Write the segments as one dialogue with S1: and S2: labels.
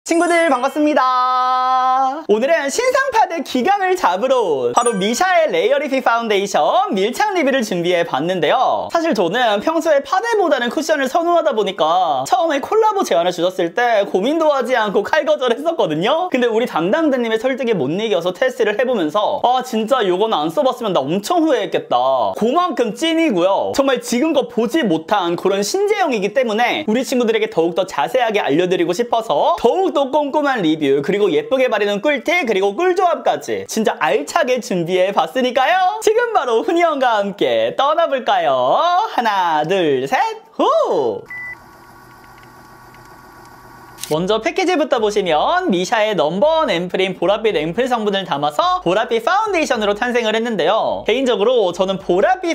S1: 친구들 반갑습니다. 오늘은 신상 파데 기강을 잡으러 온 바로 미샤의 레이어리피 파운데이션 밀착 리뷰를 준비해 봤는데요. 사실 저는 평소에 파데보다는 쿠션을 선호하다 보니까 처음에 콜라보 제안을 주셨을 때 고민도 하지 않고 칼거절했었거든요. 근데 우리 담당자님의 설득에 못 이겨서 테스트를 해보면서 진짜 요거는 안 써봤으면 나 엄청 후회했겠다. 그만큼 찐이고요. 정말 지금껏 보지 못한 그런 신제형이기 때문에 우리 친구들에게 더욱더 자세하게 알려드리고 싶어서 더욱더 꼼꼼한 리뷰, 그리고 예쁘게 바르는 꿀팁, 그리고 꿀조합까지 진짜 알차게 준비해 봤으니까요. 지금 바로 훈이 형과 함께 떠나볼까요? 하나, 둘, 셋, 후! 먼저 패키지부터 보시면 미샤의 넘버원 앰플인 보랏빛 앰플 성분을 담아서 보랏빛 파운데이션으로 탄생을 했는데요. 개인적으로 저는 보랏빛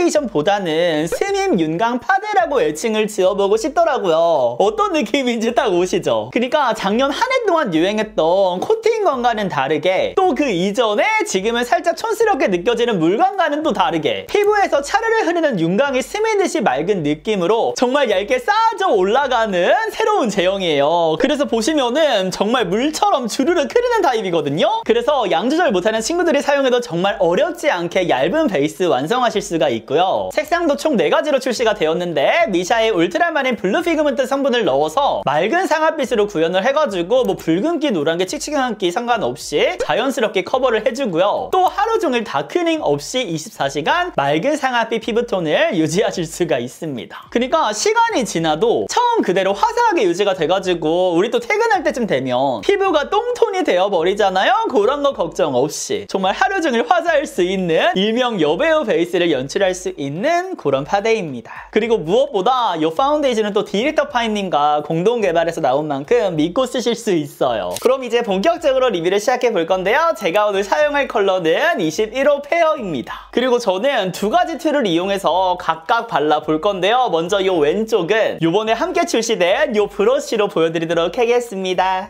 S1: 파운데이션보다는 스님 윤강 파데라고 애칭을 지어보고 싶더라고요. 어떤 느낌인지 딱 오시죠? 그러니까 작년 한 해 동안 유행했던 코팅건과는 다르게 또 그 이전에 지금은 살짝 촌스럽게 느껴지는 물광과는 또 다르게 피부에서 차르르 흐르는 윤광이 스미듯이 맑은 느낌으로 정말 얇게 쌓아져 올라가는 새로운 제형이에요. 그래서 보시면은 정말 물처럼 주르르 흐르는 타입이거든요. 그래서 양 조절 못하는 친구들이 사용해도 정말 어렵지 않게 얇은 베이스 완성하실 수가 있고요. 색상도 총 4가지로 출시가 되었는데 미샤의 울트라마린 블루 피그먼트 성분을 넣어서 맑은 상아빛으로 구현을 해가지고 뭐 붉은기, 노란기, 칙칙한기 상관없이 자연스럽게 커버를 해주고요. 또 하루 종일 다크닝 없이 24시간 맑은 상아빛 피부톤을 유지하실 수가 있습니다. 그러니까 시간이 지나도 처음 그대로 화사하게 유지가 돼가지고 우리 또 퇴근할 때쯤 되면 피부가 똥톤이 되어버리잖아요. 그런 거 걱정 없이 정말 하루 종일 화사할 수 있는 일명 여배우 베이스를 연출할 수 있는 그런 파데입니다. 그리고 무엇보다 이 파운데이션은 또 디렉터 파인님과 공동 개발해서 나온 만큼 믿고 쓰실 수 있어요. 그럼 이제 본격적으로 리뷰를 시작해 볼 건데요. 제가 오늘 사용할 컬러는 21호 페어입니다. 그리고 저는 2가지 툴을 이용해서 각각 발라 볼 건데요. 먼저 이 왼쪽은 이번에 함께 출시된 이 브러쉬로 보여드리도록 하겠습니다.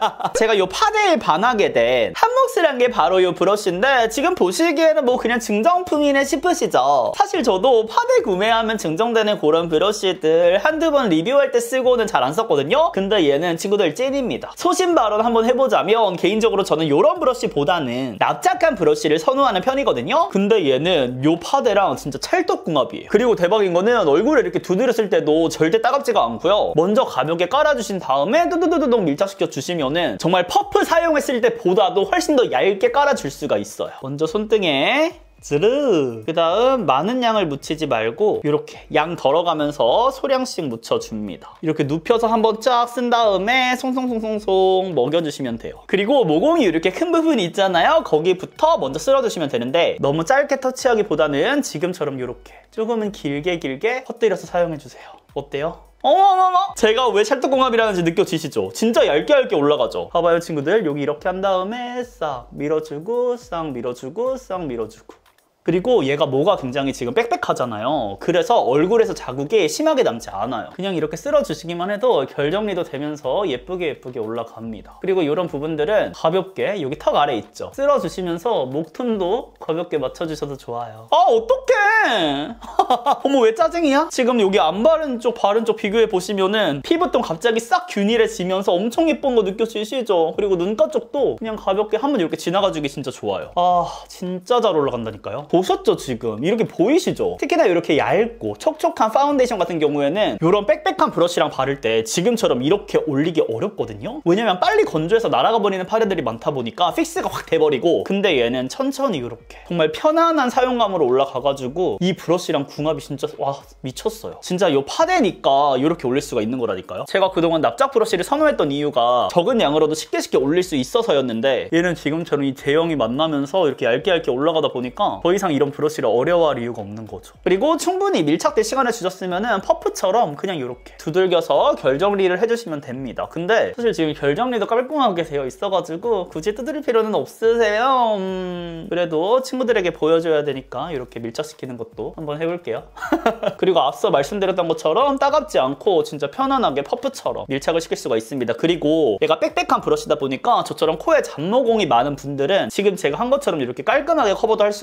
S1: 제가 이 파데에 반하게 된 한몫을 한 게 바로 이 브러쉬인데 지금 보시기에는 뭐 그냥 증정품이네 싶으시죠? 사실 저도 파데 구매하면 증정되는 그런 브러쉬들 한두 번 리뷰할 때 쓰고는 잘 안 썼거든요? 근데 얘는 친구들 찐입니다. 소신 발언 한번 해보자면 개인적으로 저는 이런 브러쉬보다는 납작한 브러쉬를 선호하는 편이거든요? 근데 얘는 이 파데랑 진짜 찰떡궁합이에요. 그리고 대박인 거는 얼굴에 이렇게 두드렸을 때도 절대 따갑지가 않고요. 먼저 가볍게 깔아주신 다음에 뚜두두두둑 밀착시켜 주시면은 정말 퍼프 사용했을 때보다도 훨씬 더 얇게 깔아줄 수가 있어요. 먼저 손등에 즈르. 그 다음 많은 양을 묻히지 말고 이렇게 양 덜어가면서 소량씩 묻혀줍니다. 이렇게 눕혀서 한번 쫙 쓴 다음에 송송송송송 먹여주시면 돼요. 그리고 모공이 이렇게 큰 부분이 있잖아요. 거기부터 먼저 쓸어주시면 되는데 너무 짧게 터치하기보다는 지금처럼 이렇게 조금은 길게 헛들여서 사용해주세요. 어때요? 어머머머! 제가 왜 찰떡궁합이라는지 느껴지시죠? 진짜 얇게 올라가죠? 봐봐요 친구들. 여기 이렇게 한 다음에 싹 밀어주고 싹 밀어주고 싹 밀어주고. 그리고 얘가 뭐가 굉장히 지금 빽빽하잖아요. 그래서 얼굴에서 자국이 심하게 남지 않아요. 그냥 이렇게 쓸어주시기만 해도 결 정리도 되면서 예쁘게 올라갑니다. 그리고 이런 부분들은 가볍게 여기 턱 아래 있죠? 쓸어주시면서 목톤도 가볍게 맞춰주셔도 좋아요. 어떡해! 어머 왜 짜증이야? 지금 여기 안 바른 쪽 바른 쪽 비교해보시면은 피부톤 갑자기 싹 균일해지면서 엄청 예쁜 거 느껴지시죠? 그리고 눈가 쪽도 그냥 가볍게 한번 이렇게 지나가주기 진짜 좋아요. 진짜 잘 올라간다니까요? 보셨죠 지금? 이렇게 보이시죠? 특히나 이렇게 얇고 촉촉한 파운데이션 같은 경우에는 이런 빽빽한 브러쉬랑 바를 때 지금처럼 이렇게 올리기 어렵거든요? 왜냐면 빨리 건조해서 날아가 버리는 파데들이 많다 보니까 픽스가 확 돼버리고, 근데 얘는 천천히 이렇게 정말 편안한 사용감으로 올라가가지고 이 브러쉬랑 궁합이 진짜 와 미쳤어요. 진짜 이 파데니까 이렇게 올릴 수가 있는 거라니까요? 제가 그동안 납작 브러쉬를 선호했던 이유가 적은 양으로도 쉽게 올릴 수 있어서였는데 얘는 지금처럼 이 제형이 만나면서 이렇게 얇게 올라가다 보니까 더 이상 이런 브러쉬를 어려워할 이유가 없는 거죠. 그리고 충분히 밀착될 시간을 주셨으면 퍼프처럼 그냥 이렇게 두들겨서 결 정리를 해주시면 됩니다. 근데 사실 지금 결 정리도 깔끔하게 되어 있어가지고 굳이 두드릴 필요는 없으세요. 그래도 친구들에게 보여줘야 되니까 이렇게 밀착시키는 것도 한번 해볼게요. 그리고 앞서 말씀드렸던 것처럼 따갑지 않고 진짜 편안하게 퍼프처럼 밀착을 시킬 수가 있습니다. 그리고 얘가 빽빽한 브러쉬다 보니까 저처럼 코에 잡모공이 많은 분들은 지금 제가 한 것처럼 이렇게 깔끔하게 커버도 할 수가 있거든요.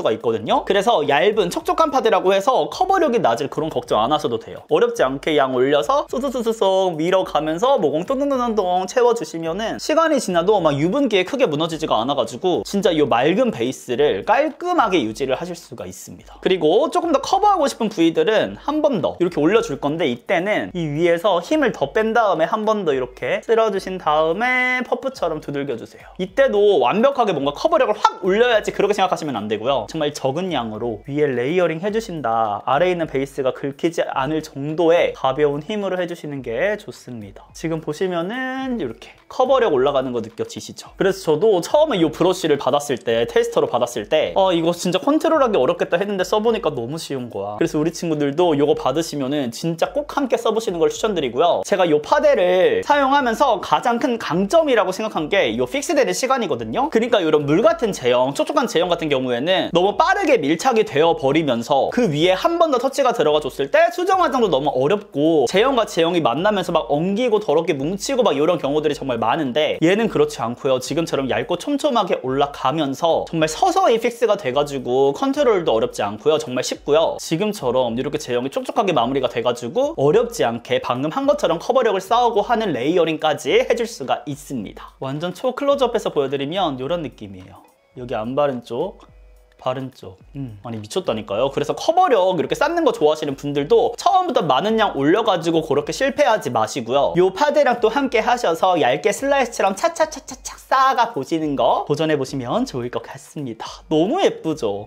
S1: 파데거든요. 그래서 얇은 촉촉한 파데라고 해서 커버력이 낮을 그런 걱정 안 하셔도 돼요. 어렵지 않게 양 올려서 쏙쏙쏙쏙 밀어가면서 모공 똥똥똥똥 채워주시면은 시간이 지나도 막 유분기에 크게 무너지지가 않아가지고 진짜 이 맑은 베이스를 깔끔하게 유지를 하실 수가 있습니다. 그리고 조금 더 커버하고 싶은 부위들은 한 번 더 이렇게 올려줄 건데, 이때는 이 위에서 힘을 더 뺀 다음에 한 번 더 이렇게 쓸어주신 다음에 퍼프처럼 두들겨주세요. 이때도 완벽하게 뭔가 커버력을 확 올려야지 그렇게 생각하시면 안 되고요. 정말 적은 양으로 위에 레이어링 해주신다, 아래에 있는 베이스가 긁히지 않을 정도의 가벼운 힘으로 해주시는 게 좋습니다. 지금 보시면은 이렇게 커버력 올라가는 거 느껴지시죠? 그래서 저도 처음에 이 브러쉬를 받았을 때, 테스터로 받았을 때 이거 진짜 컨트롤하기 어렵겠다 했는데 써보니까 너무 쉬운 거야. 그래서 우리 친구들도 이거 받으시면은 진짜 꼭 함께 써보시는 걸 추천드리고요. 제가 이 파데를 사용하면서 가장 큰 강점이라고 생각한 게 이 픽스되는 시간이거든요. 그러니까 이런 물 같은 제형, 촉촉한 제형 같은 경우에는 너무 빠르게 밀착이 되어 버리면서 그 위에 한 번 더 터치가 들어가 줬을 때 수정 화장도 너무 어렵고 제형과 제형이 만나면서 막 엉기고 더럽게 뭉치고 막 이런 경우들이 정말 많은데, 얘는 그렇지 않고요. 지금처럼 얇고 촘촘하게 올라가면서 정말 서서히 픽스가 돼가지고 컨트롤도 어렵지 않고요. 정말 쉽고요. 지금처럼 이렇게 제형이 촉촉하게 마무리가 돼가지고 어렵지 않게 방금 한 것처럼 커버력을 쌓고 하는 레이어링까지 해줄 수가 있습니다. 완전 초 클로즈업해서 보여드리면 이런 느낌이에요. 여기 안 바른 쪽, 바른 쪽. 아니 미쳤다니까요. 그래서 커버력 이렇게 쌓는 거 좋아하시는 분들도 처음부터 많은 양 올려가지고 그렇게 실패하지 마시고요. 요 파데랑 또 함께 하셔서 얇게 슬라이스처럼 차차차차차 쌓아가 보시는 거 도전해보시면 좋을 것 같습니다. 너무 예쁘죠?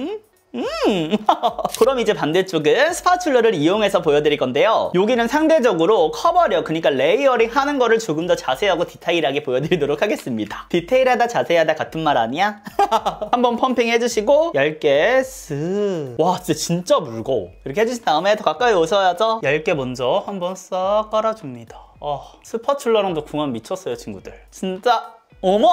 S1: 그럼 이제 반대쪽은 스파츌러를 이용해서 보여드릴 건데요. 여기는 상대적으로 커버력, 그러니까 레이어링 하는 거를 조금 더 자세하고 디테일하게 보여드리도록 하겠습니다. 디테일하다 자세하다 같은 말 아니야? 한번 펌핑 해주시고 얇게 쓱. 와 진짜 무거워. 이렇게 해주신 다음에 더 가까이 오셔야죠. 얇게 먼저 한번 싹 깔아줍니다. 스파츌러랑도 궁합 미쳤어요 친구들. 진짜 어머?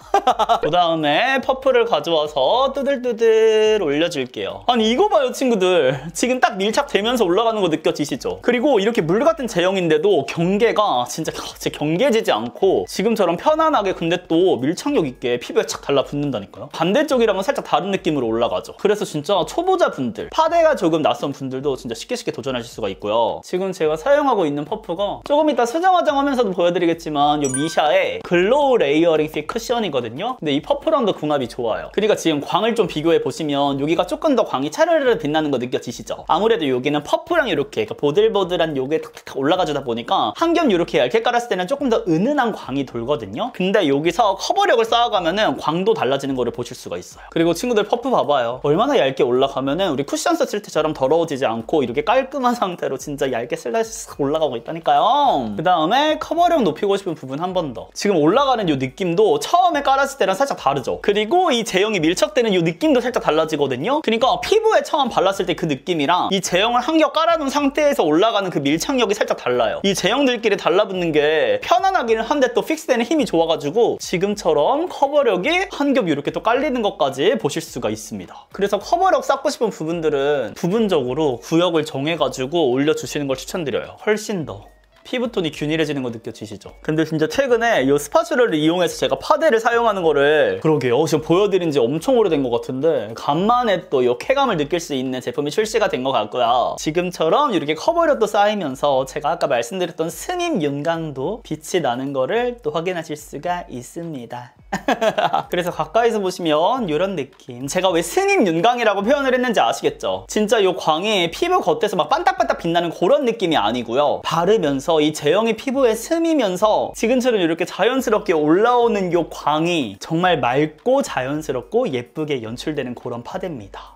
S1: 그 다음에 퍼프를 가져와서 뚜들뚜들 올려줄게요. 아니 이거 봐요 친구들. 지금 딱 밀착되면서 올라가는 거 느껴지시죠? 그리고 이렇게 물 같은 제형인데도 경계가 진짜 경계지지 않고 지금처럼 편안하게, 근데 또 밀착력 있게 피부에 착 달라붙는다니까요. 반대쪽이랑은 살짝 다른 느낌으로 올라가죠. 그래서 진짜 초보자분들, 파데가 조금 낯선 분들도 진짜 쉽게 도전하실 수가 있고요. 지금 제가 사용하고 있는 퍼프가 조금 이따 수정 화장하면서도 보여드리겠지만 이 미샤의 글로우 레이어링 핏 쿠션이거든요. 근데 이 퍼프랑도 궁합이 좋아요. 그러니까 지금 광을 좀 비교해 보시면 여기가 조금 더 광이 차르르 빛나는 거 느껴지시죠? 아무래도 여기는 퍼프랑 이렇게 보들보들한 요게 탁탁 올라가주다 보니까 한 겹 이렇게 얇게 깔았을 때는 조금 더 은은한 광이 돌거든요. 근데 여기서 커버력을 쌓아가면은 광도 달라지는 거를 보실 수가 있어요. 그리고 친구들 퍼프 봐봐요. 얼마나 얇게 올라가면은 우리 쿠션 썼을 때처럼 더러워지지 않고 이렇게 깔끔한 상태로 진짜 얇게 슬라이스 올라가고 있다니까요. 그 다음에 커버력 높이고 싶은 부분 한 번 더. 지금 올라가는 이 느낌도 처음에 깔았을 때랑 살짝 다르죠. 그리고 이 제형이 밀착되는 이 느낌도 살짝 달라지거든요. 그러니까 피부에 처음 발랐을 때 그 느낌이랑 이 제형을 한 겹 깔아놓은 상태에서 올라가는 그 밀착력이 살짝 달라요. 이 제형들끼리 달라붙는 게 편안하기는 한데 또 픽스되는 힘이 좋아가지고 지금처럼 커버력이 한 겹 이렇게 또 깔리는 것까지 보실 수가 있습니다. 그래서 커버력 쌓고 싶은 부분들은 부분적으로 구역을 정해가지고 올려주시는 걸 추천드려요. 훨씬 더 피부톤이 균일해지는 거 느껴지시죠? 근데 진짜 최근에 이 스파츌러를 이용해서 제가 파데를 사용하는 거를 그러게요. 지금 보여드린 지 엄청 오래된 것 같은데 간만에 또 이 쾌감을 느낄 수 있는 제품이 출시가 된 것 같고요. 지금처럼 이렇게 커버력도 쌓이면서 제가 아까 말씀드렸던 스님 윤광도 빛이 나는 거를 또 확인하실 수가 있습니다. 그래서 가까이서 보시면 이런 느낌. 제가 왜 스님 윤광이라고 표현을 했는지 아시겠죠? 진짜 이 광이 피부 겉에서 막 반딱반딱 빛나는 그런 느낌이 아니고요. 바르면서 이 제형이 피부에 스미면서 지금처럼 이렇게 자연스럽게 올라오는 이 광이 정말 맑고 자연스럽고 예쁘게 연출되는 그런 파데입니다.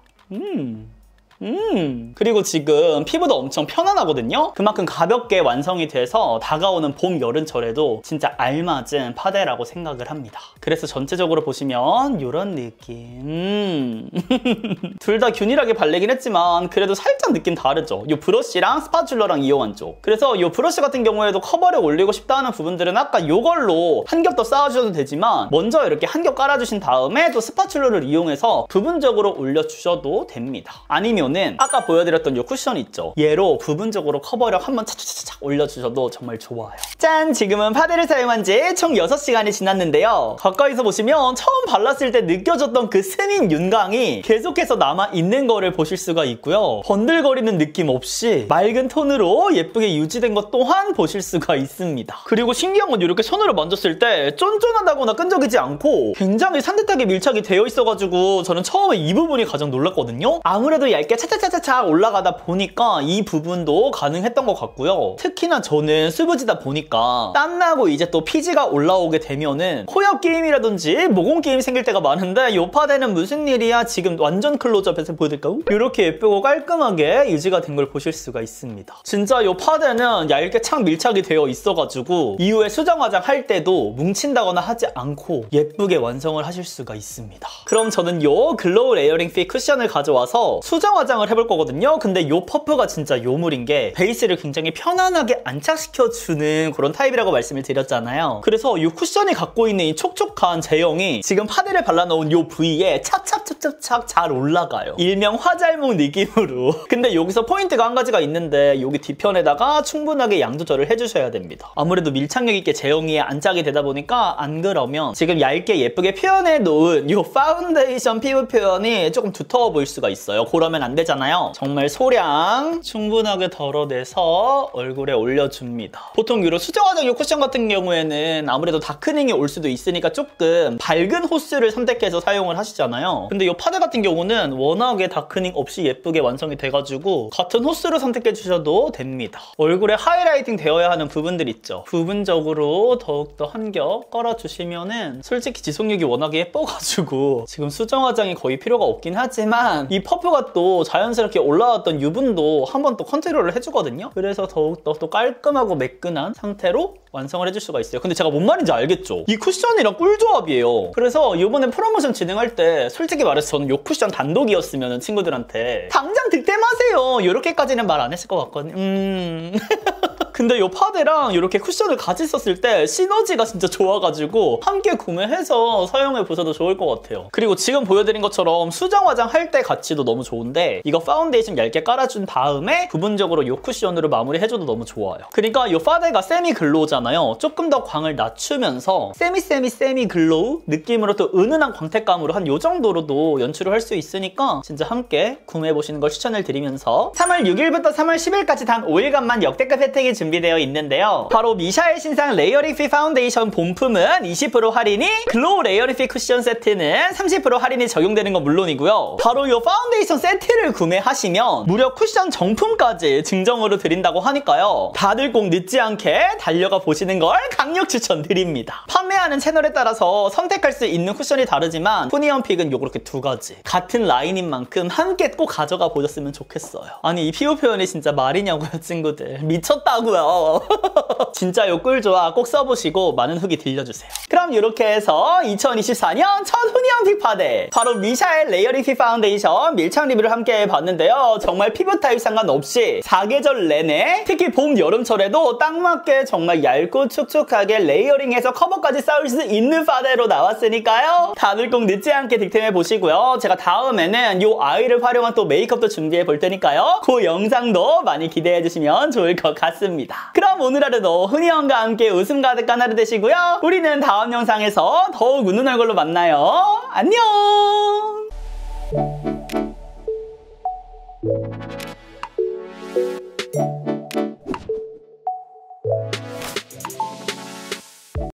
S1: 그리고 지금 피부도 엄청 편안하거든요? 그만큼 가볍게 완성이 돼서 다가오는 봄, 여름철에도 진짜 알맞은 파데라고 생각을 합니다. 그래서 전체적으로 보시면 이런 느낌. 둘 다 균일하게 발리긴 했지만 그래도 살짝 느낌 다르죠? 이 브러쉬랑 스파츌러랑 이용한 쪽. 그래서 이 브러쉬 같은 경우에도 커버력 올리고 싶다 하는 부분들은 아까 이걸로 한 겹 더 쌓아주셔도 되지만 먼저 이렇게 한 겹 깔아주신 다음에 또 스파츌러를 이용해서 부분적으로 올려주셔도 됩니다. 아니면 되면은 아까 보여드렸던 이 쿠션 있죠? 얘로 부분적으로 커버력 한번 차차차차 올려주셔도 정말 좋아요. 짠! 지금은 파데를 사용한 지 총 6시간이 지났는데요. 가까이서 보시면 처음 발랐을 때 느껴졌던 그 스민 윤광이 계속해서 남아있는 거를 보실 수가 있고요. 번들거리는 느낌 없이 맑은 톤으로 예쁘게 유지된 것 또한 보실 수가 있습니다. 그리고 신기한 건 이렇게 손으로 만졌을 때 쫀쫀하다거나 끈적이지 않고 굉장히 산뜻하게 밀착이 되어 있어가지고 저는 처음에 이 부분이 가장 놀랐거든요. 아무래도 얇게 차차차차차 올라가다 보니까 이 부분도 가능했던 것 같고요. 특히나 저는 수부지다 보니까 땀나고 이제 또 피지가 올라오게 되면은 코옆 게임이라든지 모공 게임 생길 때가 많은데 요 파데는 무슨 일이야? 지금 완전 클로즈업해서 보여드릴까요? 이렇게 예쁘고 깔끔하게 유지가 된 걸 보실 수가 있습니다. 진짜 요 파데는 얇게 착 밀착이 되어 있어가지고 이후에 수정 화장할 때도 뭉친다거나 하지 않고 예쁘게 완성을 하실 수가 있습니다. 그럼 저는 요 글로우 레이어링 핏 쿠션을 가져와서 수정 화장을 해볼 거거든요. 근데 요 퍼프가 진짜 요물인 게 베이스를 굉장히 편안하게 안착시켜주는 그런 타입이라고 말씀을 드렸잖아요. 그래서 이 쿠션이 갖고 있는 이 촉촉한 제형이 지금 파데를 발라놓은 요 부위에 착착착착착 잘 올라가요. 일명 화잘목 느낌으로. 근데 여기서 포인트가 한 가지가 있는데 여기 뒤편에다가 충분하게 양 조절을 해주셔야 됩니다. 아무래도 밀착력 있게 제형이 안착이 되다 보니까 안 그러면 지금 얇게 예쁘게 표현해 놓은 이 파운데이션 피부 표현이 조금 두터워 보일 수가 있어요. 그러면 안 되잖아요. 정말 소량 충분하게 덜어내서 얼굴에 올려줍니다. 보통 이런 수정 화장 이 쿠션 같은 경우에는 아무래도 다크닝이 올 수도 있으니까 조금 밝은 호스를 선택해서 사용을 하시잖아요. 근데 이 파데 같은 경우는 워낙에 다크닝 없이 예쁘게 완성이 돼가지고 같은 호스를 선택해 주셔도 됩니다. 얼굴에 하이라이팅 되어야 하는 부분들 있죠. 부분적으로 더욱더 한 겹 깔아주시면은 솔직히 지속력이 워낙에 예뻐가지고 지금 수정 화장이 거의 필요가 없긴 하지만 이 퍼프가 또 자연스럽게 올라왔던 유분도 한번 또 컨트롤을 해주거든요. 그래서 더욱더 또 깔끔하고 매끈한 상태로 완성을 해줄 수가 있어요. 근데 제가 뭔 말인지 알겠죠? 이 쿠션이랑 꿀조합이에요. 그래서 이번에 프로모션 진행할 때 솔직히 말해서 저는 이 쿠션 단독이었으면 친구들한테 당장 득템하세요 이렇게까지는 말 안 했을 것 같거든요. 근데 이 파데랑 이렇게 쿠션을 같이 썼을 때 시너지가 진짜 좋아가지고 함께 구매해서 사용해보셔도 좋을 것 같아요. 그리고 지금 보여드린 것처럼 수정 화장할 때 같이도 너무 좋은데 이거 파운데이션 얇게 깔아준 다음에 부분적으로 이 쿠션으로 마무리해줘도 너무 좋아요. 그러니까 이 파데가 세미 글로우잖아요. 조금 더 광을 낮추면서 세미 글로우 느낌으로 또 은은한 광택감으로 한 이 정도로도 연출을 할 수 있으니까 진짜 함께 구매해보시는 걸 추천을 드리면서 3월 6일부터 3월 10일까지 단 5일간만 역대급 혜택이 준비되어 있는데요. 바로 미샤의 신상 레이어링 핏 파운데이션 본품은 20% 할인이, 글로우 레이어링 핏 쿠션 세트는 30% 할인이 적용되는 건 물론이고요. 바로 이 파운데이션 세트를 구매하시면 무려 쿠션 정품까지 증정으로 드린다고 하니까요. 다들 꼭 늦지 않게 달려가 보시는 걸 강력 추천드립니다. 판매하는 채널에 따라서 선택할 수 있는 쿠션이 다르지만 푸니언픽은 요렇게 두 가지 같은 라인인 만큼 함께 꼭 가져가 보셨으면 좋겠어요. 아니 이 피부 표현이 진짜 말이냐고요 친구들. 미쳤다고요. 진짜 요 꿀조합 꼭 써보시고 많은 후기 들려주세요. 그럼 이렇게 해서 2024년 첫 후니언픽 파데 바로 미샤의 레이어링 핏 파운데이션 밀착 리뷰를 함께 해봤는데요. 정말 피부 타입 상관없이 사계절 내내 특히 봄 여름철에도 딱 맞게 정말 얇고 촉촉하게 레이어링해서 커버까지 쌓을 수 있는 파데로 나왔으니까요. 다들 꼭 늦지 않게 득템해보시고요. 제가 다음에는 요 아이를 활용한 또 메이크업도 준비해볼 테니까요. 그 영상도 많이 기대해주시면 좋을 것 같습니다. 그럼 오늘 하루도 훈이형과 함께 웃음 가득한 하루 되시고요. 우리는 다음 영상에서 더욱 웃는 얼굴로 만나요. 안녕!